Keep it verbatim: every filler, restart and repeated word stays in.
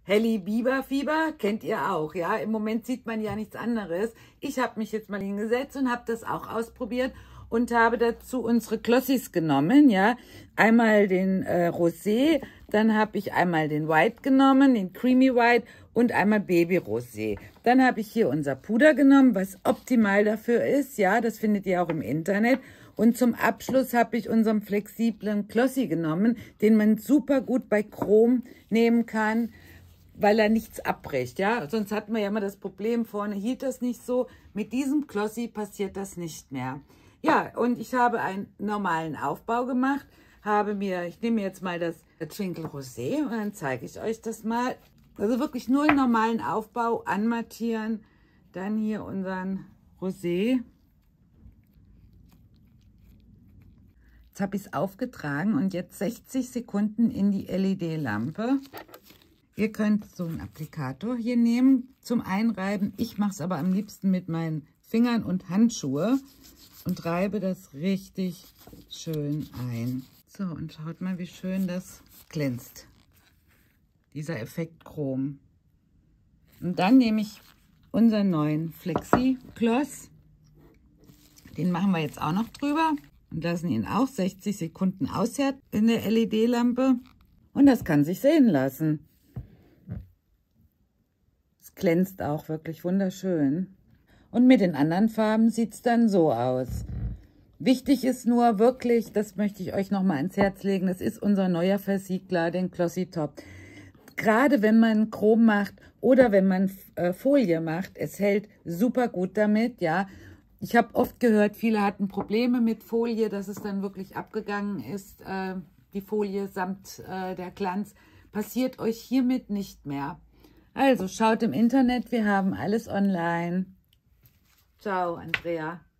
Helly Biber Fieber kennt ihr auch, ja? Im Moment sieht man ja nichts anderes. Ich habe mich jetzt mal hingesetzt und habe das auch ausprobiert und habe dazu unsere Glossis genommen, ja? Einmal den äh, Rosé, dann habe ich einmal den White genommen, den Creamy White und einmal Baby Rosé. Dann habe ich hier unser Puder genommen, was optimal dafür ist, ja? Das findet ihr auch im Internet. Und zum Abschluss habe ich unseren flexiblen Glossy genommen, den man super gut bei Chrom nehmen kann, weil er nichts abbricht, ja. Sonst hat man ja immer das Problem, vorne hielt das nicht so. Mit diesem Glossy passiert das nicht mehr. Ja, und ich habe einen normalen Aufbau gemacht, habe mir, ich nehme jetzt mal das Twinkle Rosé und dann zeige ich euch das mal. Also wirklich nur einen normalen Aufbau, anmattieren, dann hier unseren Rosé. Jetzt habe ich es aufgetragen und jetzt sechzig Sekunden in die L E D-Lampe. Ihr könnt so einen Applikator hier nehmen zum Einreiben. Ich mache es aber am liebsten mit meinen Fingern und Handschuhe und reibe das richtig schön ein. So, und schaut mal, wie schön das glänzt. Dieser Effekt Chrom. Und dann nehme ich unseren neuen Flexi-Gloss. Den machen wir jetzt auch noch drüber. Und lassen ihn auch sechzig Sekunden aushärten in der L E D-Lampe. Und das kann sich sehen lassen. Es glänzt auch wirklich wunderschön. Und mit den anderen Farben sieht es dann so aus. Wichtig ist nur wirklich, das möchte ich euch nochmal ans Herz legen, das ist unser neuer Versiegler, den Glossy Top. Gerade wenn man Chrom macht oder wenn man äh, Folie macht, es hält super gut damit, ja. Ich habe oft gehört, viele hatten Probleme mit Folie, dass es dann wirklich abgegangen ist, äh, die Folie samt äh, der Glanz. Passiert euch hiermit nicht mehr. Also schaut im Internet, wir haben alles online. Ciao, Andrea.